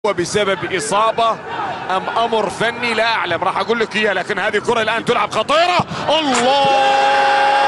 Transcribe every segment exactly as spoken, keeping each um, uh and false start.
وبسبب إصابة أم أمر فني لا أعلم، راح أقول لك إياه. لكن هذه الكرة الآن تلعب خطيرة. الله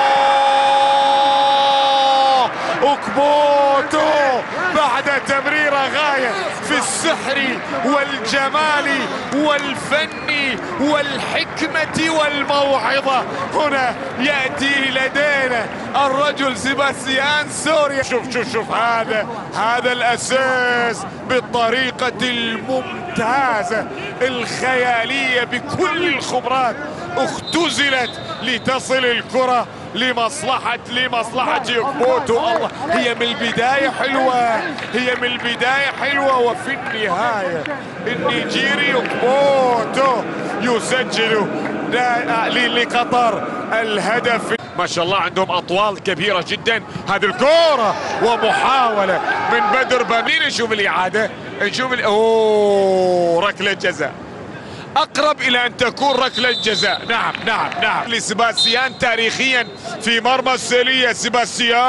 أكبوتو بعد تمريرة غاية في السحر والجمال والفن والحكمة والموعظة. هنا يأتي لدينا الرجل سيباستيان سوريا. شوف شوف شوف هذا هذا الأساس بالطريقة الممتازة الخيالية بكل الخبرات، اختزلت لتصل الكرة لمصلحة لمصلحة أكبوتو. الله، هي من البداية حلوة، هي من البداية حلوة، وفي النهاية النيجيري أكبوتو يسجل لقطر الهدف. ما شاء الله عندهم أطوال كبيرة جدا. هذه الكرة ومحاولة من بدر بامين. نشوف الإعادة، نشوف ال... أوه ركلة جزاء، أقرب إلى أن تكون ركلة جزاء. نعم نعم نعم لسيباستيان تاريخيا في مرمى السيلية. سيباستيان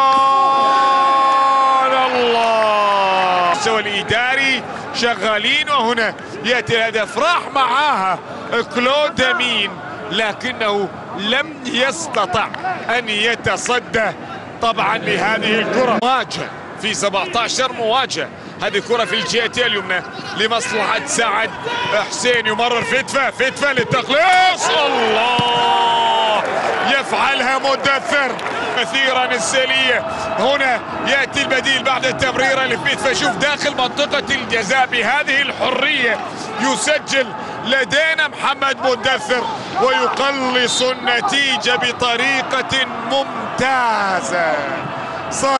الله، المستوى الإداري شغالين، وهنا يأتي الهدف. راح معاها كلود مين لكنه لم يستطع أن يتصدى طبعا لهذه الكرة. مواجهة في سبعة عشر مواجهة، هذه الكرة في الجهة اليمنى لمصلحة سعد حسين، يمرر فتفة فتفة للتخليص. الله، يفعلها مدثر كثيرا السيلية. هنا يأتي البديل بعد التمريرة لفتفة. شوف داخل منطقة الجزاء بهذه الحرية يسجل لدينا محمد مدثر ويقلص النتيجة بطريقة ممتازة.